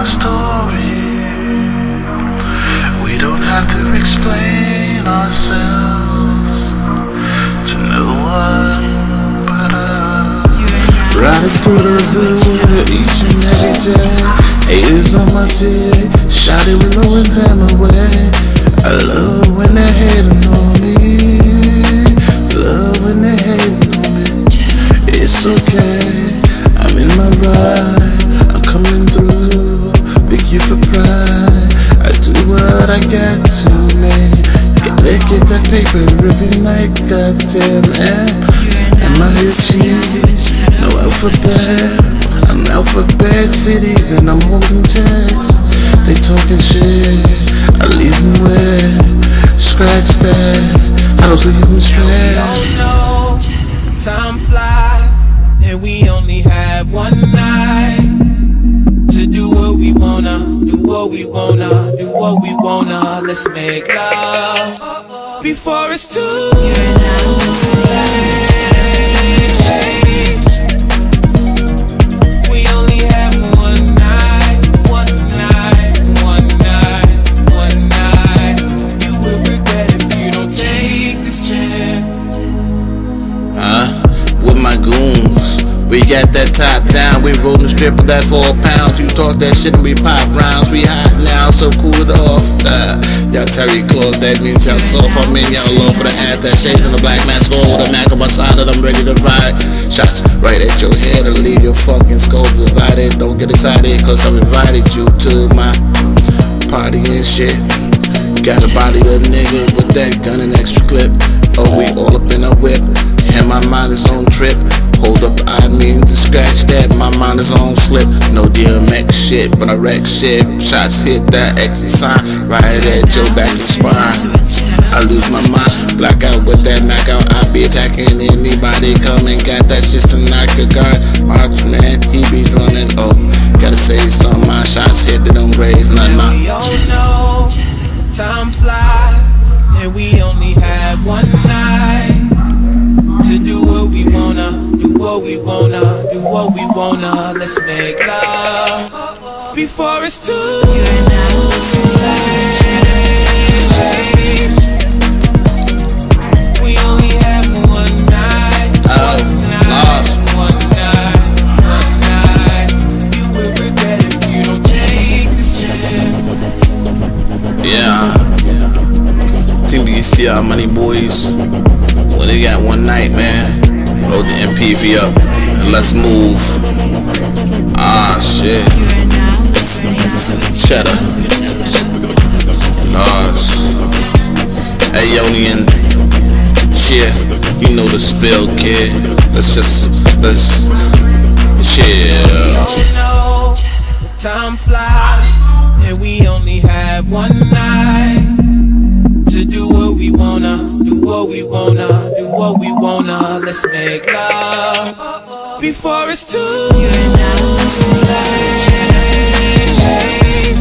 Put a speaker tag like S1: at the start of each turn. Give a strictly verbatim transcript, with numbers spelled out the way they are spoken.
S1: our story. We don't have to explain ourselves to no one but us. Riding through the hood each and every day. Haters on my dick, shot it blowing them away. I love when they're hating on me. Love when they're hating on me. It's okay, I'm in my ride, I'm coming through. Pick you for pride, I do what I got to, man. Gotta get that paper every night, goddamn man. Am I a cheese? No alphabet. I'm alphabet cities and I'm holding checks. They talking shit, I leave them wet. Scratch that, I don't leave them straight.
S2: We all know time flies, and we only have one night to do what we wanna, do what we wanna, do what we wanna. Let's make love before it's too late. We only have one night, one night, one night, one night. You will regret if you don't take this chance.
S1: Huh? With my goons, we got that top down. We rollin' strip of that four pounds. You talk that shit and we pop rounds. We hot now, so cool it off. Uh, y'all Terry Clothes, that means y'all soft. I mean y'all low for the hat, that shade in the black mask. All with a Mac on my side that I'm ready to ride. Shots right at your head and leave your fucking skull divided. Don't get excited, cause I invited you to my party and shit. Got a body of a nigga with that gun and extra clip. Oh, we all up in a whip, and my mind is on trip. Hold up, I mean to scratch that, my mind is on slip. No D M X shit, but I wreck shit. Shots hit that exit sign, right at your back and spine. I lose my mind, black out with that Mac out. I be attacking anybody coming, got that shit to knock a guard. March man, he be running, oh, gotta say something. My shots hit, they don't graze, nah, nah.
S2: We all know time flies, and we only have one night to do what we wanna, do what we wanna, do what we wanna. Let's make love before it's too late. We only have one night, one night, one night, one night. You will regret if you don't take this chance.
S1: Yeah, Team B C R Money Boys. Well, they got one night, man. Load the M P V up and let's move. Ah, shit. Cheddar. Nas. Aeonian. Cheer. You know the spill, kid. Let's just, let's chill.
S2: You know, time flies, and we only have one night to do what we wanna, do what we wanna, do what we wanna. Let's make love before it's too late.